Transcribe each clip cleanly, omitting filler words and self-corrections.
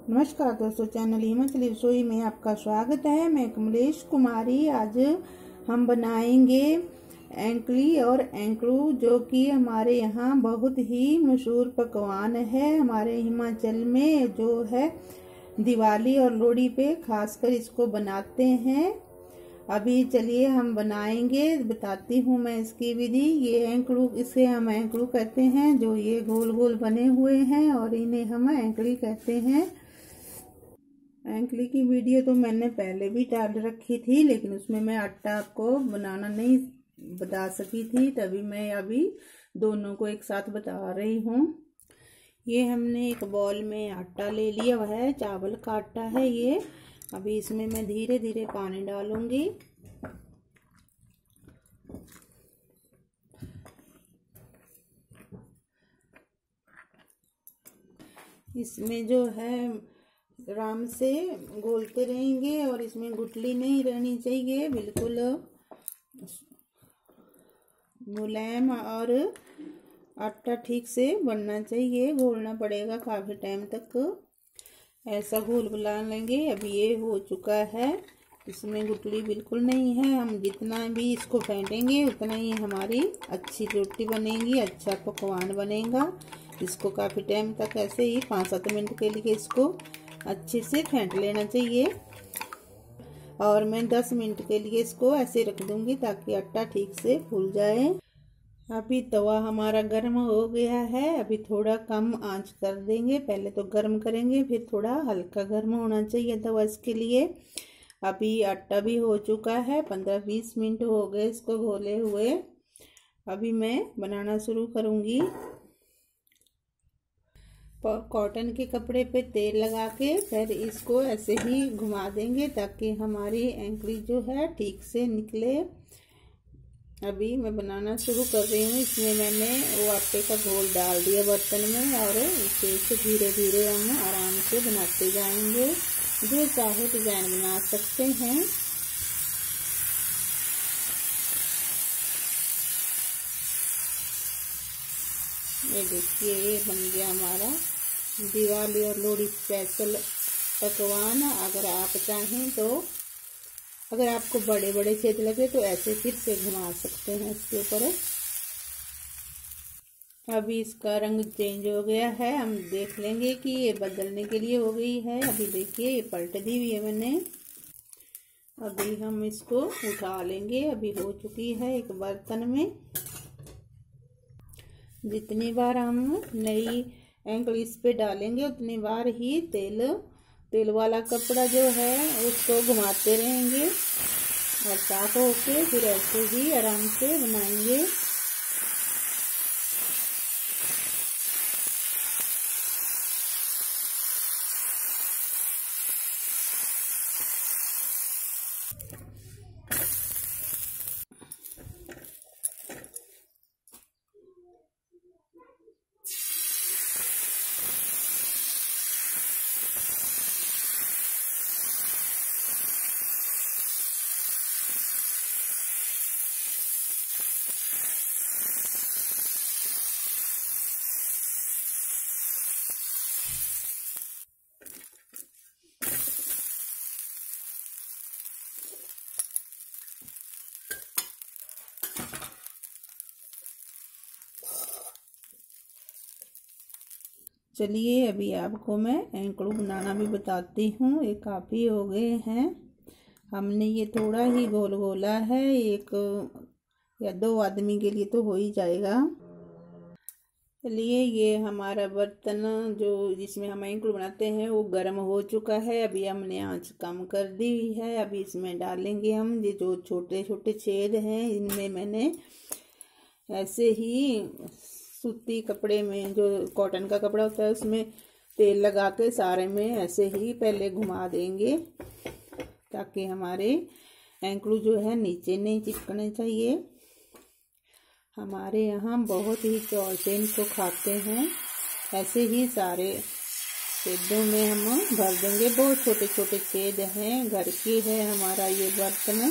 नमस्कार दोस्तों, चैनल हिमाचली रसोई में आपका स्वागत है। मैं कमलेश कुमारी। आज हम बनाएंगे एंकली और एंकलू, जो कि हमारे यहाँ बहुत ही मशहूर पकवान है। हमारे हिमाचल में जो है दिवाली और लोहड़ी पे खासकर इसको बनाते हैं। अभी चलिए हम बनाएंगे, बताती हूँ मैं इसकी विधि। ये एंकलू, इसे हम एंकलू कहते हैं, जो ये गोल गोल बने हुए हैं, और इन्हें हम एंकली कहते हैं। एंकली की वीडियो तो मैंने पहले भी डाल रखी थी, लेकिन उसमें मैं आटा आपको बनाना नहीं बता सकी थी, तभी मैं अभी दोनों को एक साथ बता रही हूँ। ये हमने एक बॉल में आटा ले लिया, वह है चावल का आटा है ये। अभी इसमें मैं धीरे धीरे पानी डालूंगी। इसमें जो है आराम से घोलते रहेंगे, और इसमें गुठली नहीं रहनी चाहिए, बिल्कुल मुलायम और आटा ठीक से बनना चाहिए। घोलना पड़ेगा काफ़ी टाइम तक, ऐसा घोल बुला लेंगे। अभी ये हो चुका है, इसमें गुठली बिल्कुल नहीं है। हम जितना भी इसको फेंटेंगे उतना ही हमारी अच्छी रोटी बनेगी, अच्छा पकवान बनेगा। इसको काफ़ी टाइम तक ऐसे ही 5-7 मिनट के लिए इसको अच्छे से फेंट लेना चाहिए, और मैं 10 मिनट के लिए इसको ऐसे रख दूंगी ताकि आटा ठीक से फूल जाए। अभी तवा हमारा गर्म हो गया है। अभी थोड़ा कम आंच कर देंगे, पहले तो गर्म करेंगे, फिर थोड़ा हल्का गर्म होना चाहिए तवा इसके लिए। अभी आटा भी हो चुका है, 15-20 मिनट हो गए इसको घोले हुए। अभी मैं बनाना शुरू करूँगी। कॉटन के कपड़े पे तेल लगा के फिर इसको ऐसे ही घुमा देंगे ताकि हमारी एंकली जो है ठीक से निकले। अभी मैं बनाना शुरू कर रही हूँ। इसमें मैंने वो आटे का घोल डाल दिया बर्तन में, और इसे धीरे धीरे हम आराम से बनाते जाएंगे। जो चाहे डिजाइन बना सकते हैं। ये देखिए, ये बन गया हमारा दिवाली और लोहड़ी स्पेशल पकवान। अगर आप चाहें तो, अगर आपको बड़े बड़े छेद लगे तो ऐसे फिर से घुमा सकते हैं इसके ऊपर। अभी इसका रंग चेंज हो गया है, हम देख लेंगे कि ये बदलने के लिए हो गई है। अभी देखिए, ये पलट दी हुई है मैंने। अभी हम इसको उठा लेंगे। अभी हो चुकी है एक बर्तन में। जितनी बार हम नई एंकली इस पे डालेंगे उतनी बार ही तेल वाला कपड़ा जो है उसको घुमाते रहेंगे, और साफ होके फिर ऐसे ही आराम से बनाएंगे। चलिए, अभी आपको मैं एंकलू बनाना भी बताती हूँ। ये काफ़ी हो गए हैं, हमने ये थोड़ा ही गोल गोला है। 1 या 2 आदमी के लिए तो हो ही जाएगा। चलिए, ये हमारा बर्तन जो जिसमें हम एंकलू बनाते हैं वो गर्म हो चुका है। अभी हमने आंच कम कर दी है। अभी इसमें डालेंगे हम ये जो छोटे छोटे छेद हैं, इनमें मैंने ऐसे ही सूती कपड़े में, जो कॉटन का कपड़ा होता है, उसमें तेल लगा के सारे में ऐसे ही पहले घुमा देंगे ताकि हमारे एंकलू जो है नीचे नहीं चिपकने चाहिए। हमारे यहाँ बहुत ही चाव से इनको खाते हैं। ऐसे ही सारे छेदों में हम भर देंगे। बहुत छोटे छोटे छेद हैं, घर की है हमारा ये बर्तन।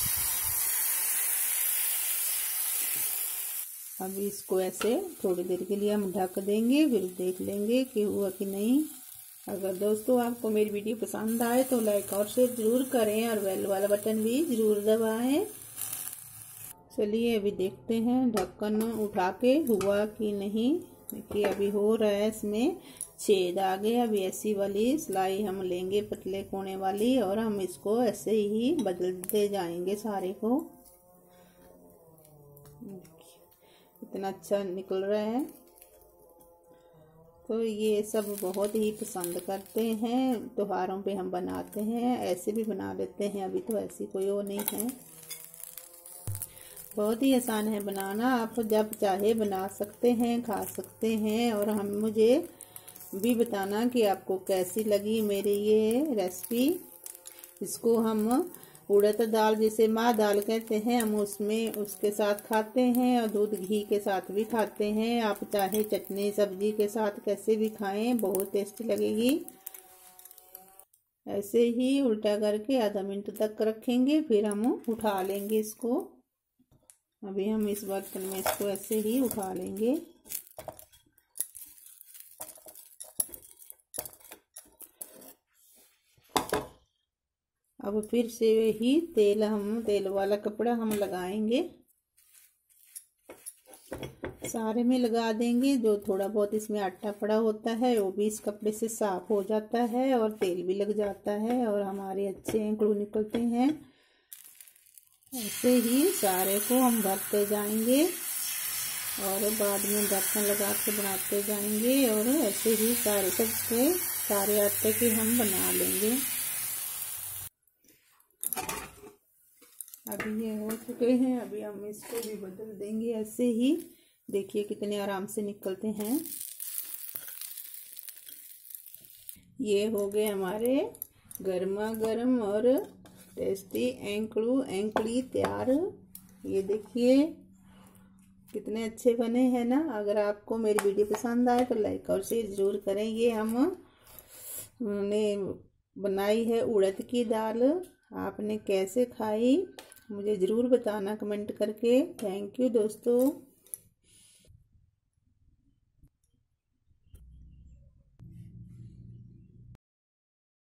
अभी इसको ऐसे थोड़ी देर के लिए हम ढक देंगे, फिर देख लेंगे कि हुआ कि नहीं। अगर दोस्तों आपको मेरी वीडियो पसंद आए तो लाइक और शेयर ज़रूर करें और बेल वाला बटन भी ज़रूर दबाएं। चलिए अभी देखते हैं ढक्कन उठा के हुआ कि नहीं। देखिए अभी हो रहा है, इसमें छेद आ गया। अभी ऐसी वाली सिलाई हम लेंगे पतले कोने वाली और हम इसको ऐसे ही बदलते जाएंगे सारे को। इतना अच्छा निकल रहा है। तो ये सब बहुत ही पसंद करते हैं, त्योहारों पे हम बनाते हैं, ऐसे भी बना लेते हैं। अभी तो ऐसी कोई वो नहीं है, बहुत ही आसान है बनाना। आप जब चाहे बना सकते हैं, खा सकते हैं। और हम मुझे भी बताना कि आपको कैसी लगी मेरी ये रेसिपी। इसको हम उड़द दाल, जिसे माँ दाल कहते हैं, हम उसमें उसके साथ खाते हैं और दूध घी के साथ भी खाते हैं। आप चाहे चटनी सब्जी के साथ कैसे भी खाएं, बहुत टेस्टी लगेगी। ऐसे ही उल्टा करके आधा मिनट तक रखेंगे, फिर हम उठा लेंगे इसको। अभी हम इस बर्तन में इसको ऐसे ही उठा लेंगे। अब फिर से ही तेल वाला कपड़ा हम लगाएंगे, सारे में लगा देंगे। जो थोड़ा बहुत इसमें आटा पड़ा होता है वो भी इस कपड़े से साफ हो जाता है और तेल भी लग जाता है और हमारे अच्छे एंकड़ू निकलते हैं। ऐसे ही सारे को हम भरते जाएंगे और बाद में ढक्कन लगा के बनाते जाएंगे। और ऐसे ही सारे आटे के हम बना लेंगे। अभी ये हो चुके हैं, अभी हम इसको भी बदल देंगे ऐसे ही। देखिए कितने आराम से निकलते हैं। ये हो गए हमारे गर्मा गर्म और टेस्टी एंकड़ी तैयार। ये देखिए कितने अच्छे बने हैं ना। अगर आपको मेरी वीडियो पसंद आए तो लाइक और शेयर ज़रूर करें। ये हमने बनाई है उड़द की दाल। आपने कैसे खाई मुझे ज़रूर बताना कमेंट करके। थैंक यू दोस्तों।